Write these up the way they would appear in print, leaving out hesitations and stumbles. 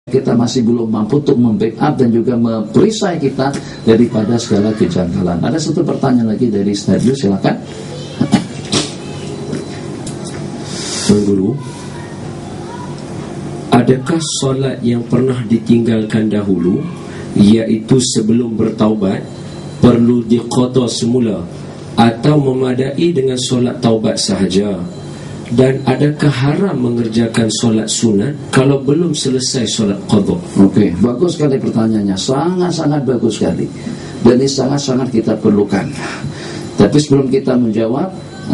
kita masih belum mampu untuk membackup dan juga meperisai kita daripada segala kejanggalan. Ada satu pertanyaan lagi dari studio, silakan. Guru, adakah solat yang pernah ditinggalkan dahulu, iaitu sebelum bertaubat, perlu diqada semula atau memadai dengan solat taubat sahaja? Dan adakah haram mengerjakan solat sunat kalau belum selesai solat qadha? Oke, bagus sekali pertanyaannya, sangat-sangat bagus sekali. Dan ini sangat-sangat kita perlukan. Tapi sebelum kita menjawab,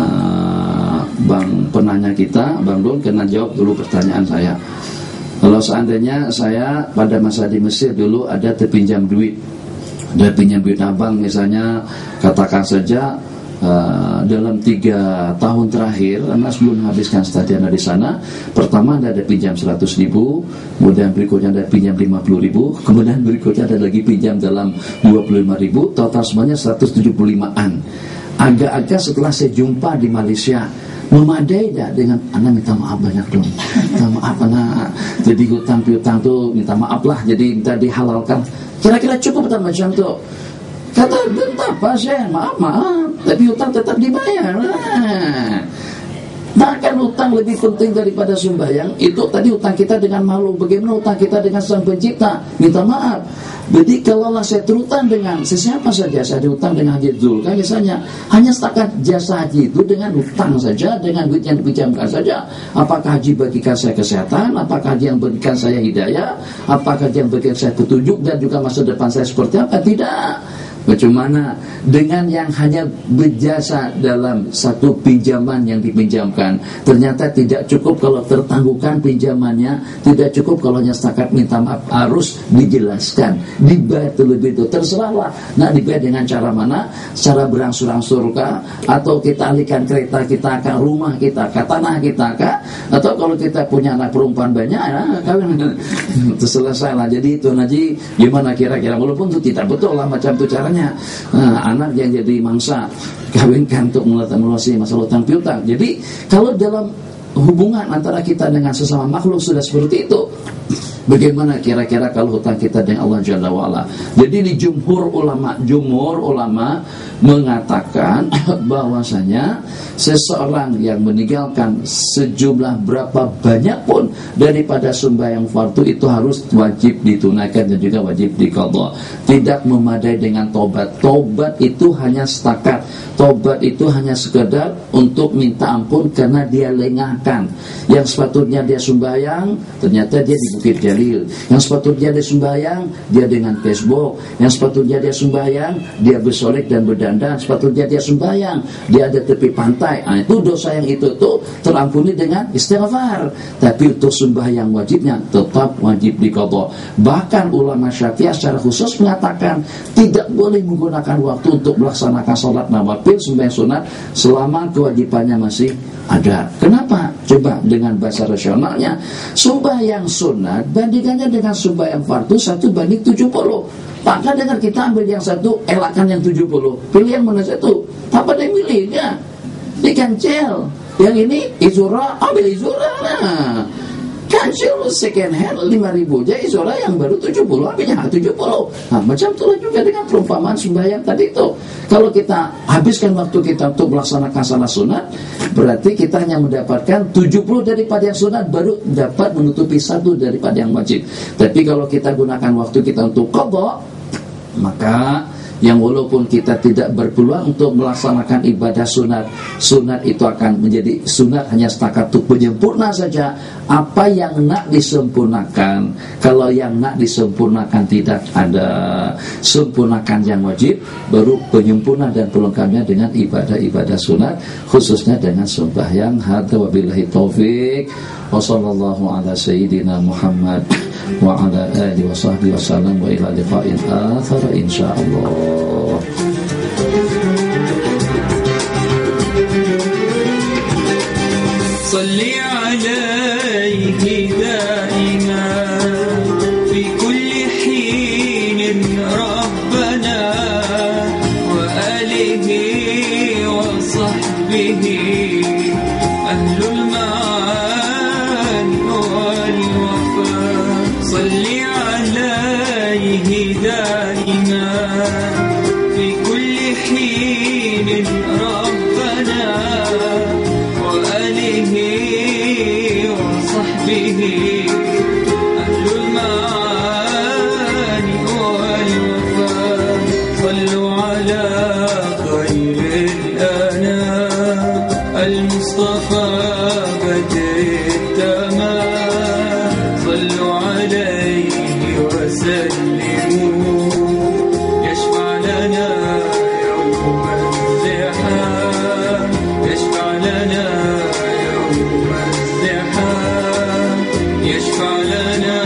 Bang penanya kita, Bang Dul, kena jawab dulu pertanyaan saya. Kalau seandainya saya pada masa di Mesir dulu ada terpinjam duit, ada pinjam duit abang misalnya, katakan saja dalam 3 tahun terakhir, Anda sebelum menghabiskan studi Anda di sana, pertama Anda ada pinjam 100.000, kemudian berikutnya ada pinjam 50.000, kemudian berikutnya ada lagi pinjam dalam 25.000, total semuanya 175-an. Agak-agak setelah saya jumpa di Malaysia, memadai dah dengan Anda minta maaf banyak dong, minta maaf Anda jadi hutang piutang tuh minta maaf lah, jadi minta dihalalkan. Kira-kira cukup tak macam tu? Kata bentar Pak Syekh, maaf, tapi hutang tetap dibayar. Bahkan hutang lebih penting daripada sembahyang. Itu tadi hutang kita dengan makhluk, bagaimana hutang kita dengan Sang Pencipta? Minta maaf. Jadi kalaulah saya terhutang dengan sesiapa saja, saya dihutang dengan Haji Zul, kan misalnya hanya setakat jasa haji itu dengan hutang saja, dengan duit yang dipinjamkan saja. Apakah haji bagikan saya kesehatan? Apakah haji yang berikan saya hidayah? Apakah haji yang berikan saya petunjuk dan juga masa depan saya seperti apa? Tidak. Bagaimana dengan yang hanya berjasa dalam satu pinjaman yang dipinjamkan, ternyata tidak cukup kalau tertangguhkan pinjamannya, tidak cukup kalau hanya setakat minta maaf, harus dijelaskan, dibayar terlebih dahulu. Terserahlah, nah dibayar dengan cara mana? Cara berangsur-angsur kah? Atau kita alihkan kereta kita ke rumah kita, ke tanah kita kah? Atau kalau kita punya anak perempuan banyak, ya kawin selesailah. Jadi itu Naji, gimana kira-kira? Walaupun itu tidak betul lah macam itu caranya. Anak yang jadi mangsa kawinkan untuk melunasi masalah hutang piutang. Jadi kalau dalam hubungan antara kita dengan sesama makhluk sudah seperti itu, bagaimana kira-kira kalau hutang kita dengan Allah Jalla wa'ala? Jadi di jumhur ulama mengatakan bahwasanya seseorang yang meninggalkan sejumlah berapa banyak pun daripada sembahyang fardu itu harus wajib ditunaikan dan juga wajib diqadha. Tidak memadai dengan tobat. Tobat itu hanya setakat, tobat itu hanya sekedar untuk minta ampun karena dia lengahkan. Yang sepatutnya dia sembahyang, ternyata dia di Bukit Jalil. Yang sepatutnya dia sembahyang, dia dengan Facebook. Yang sepatutnya dia sembahyang, dia bersolek dan berdandan. Sepatutnya dia sembahyang, dia ada tepi pantai. Itu dosa yang itu tuh terampuni dengan istighfar. Tapi untuk sembahyang wajibnya tetap wajib diqadha. Bahkan ulama Syafi'iyah secara khusus mengatakan tidak boleh menggunakan waktu untuk melaksanakan sholat nawafil, sembahyang sunat selama kewajibannya masih ada. Kenapa? Coba dengan bahasa rasionalnya, sembahyang sunat bandingannya dengan sembahyang fardu 1:70. Maka dengan kita ambil yang satu, elakkan yang 70. Pilih yang mana satu? Apa dia milihnya? Dikancel. Yang ini Izura, ambil Izura. Nah, kancel second hand 5.000 aja, Izura yang baru 70, ambilnya 70. Nah, macam itulah juga dengan perumpamaan sembahyang tadi itu. Kalau kita habiskan waktu kita untuk melaksanakan salat sunat, berarti kita hanya mendapatkan 70 daripada yang sunat, baru dapat menutupi 1 daripada yang wajib. Tapi kalau kita gunakan waktu kita untuk qadha, maka yang walaupun kita tidak berpeluang untuk melaksanakan ibadah sunat, sunat itu akan menjadi sunat hanya setakat untuk penyempurna saja apa yang nak disempurnakan. Kalau yang nak disempurnakan tidak ada, sempurnakan yang wajib, baru penyempurna dan pelengkapnya dengan ibadah-ibadah sunat, khususnya dengan sembahyang. Hadza wabillahi taufik. Wa sallallahu ala sayyidina Muhammad wa ala alihi wa sahbihi wasallam wa ila liqa'in akhar insyaallah. Salli alaihi daiman fi kulli hin rabbana wa alihi wa sahbihi ahlul ma'ani wal wafa. عليه دائما في كل حين ربنا وآله وصحبه أهل المعاني والوفاء صلوا على خير الأنام المصطفى بدر التمام صلوا عليه وسلموا يشفع لنا يوم الزحام يشفع لنا يوم الزحام يشفع لنا